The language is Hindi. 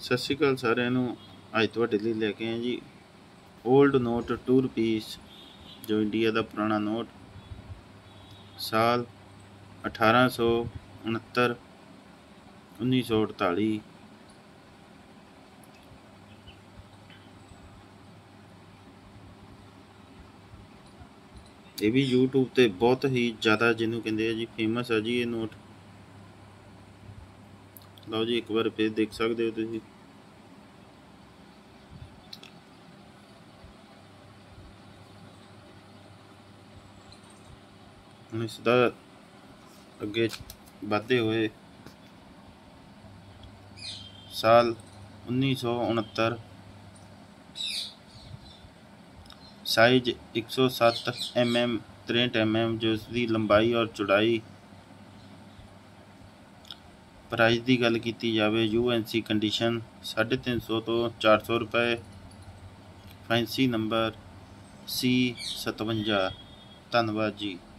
सत श्री अकाल सारिਆਂ ਨੂੰ। ਅੱਜ ਤੁਹਾਡੇ ਲਈ ਲੈ ਕੇ ਆਏ ਜੀ ओल्ड नोट 2 रुपीस जो इंडिया का पुराना नोट साल 1869 1948। ये भी यूट्यूब ते बहुत ही ज़्यादा जिन्हों कहते हैं जी फेमस है जी ये नोट। लो जी एक बार फिर देख सकते हो तुसीं। ਹੁਣ ਇਸ ਦਾ ਅੱਗੇ ਵਧਦੇ ਹੋਏ साल 1969 साइज 107 mm 63 mm जो इसकी लंबाई और चौड़ाई। प्राइस की गल की जाए UNC कंडीशन 350 तो 400 रुपये। Fancy number C57। धन्यवाद जी।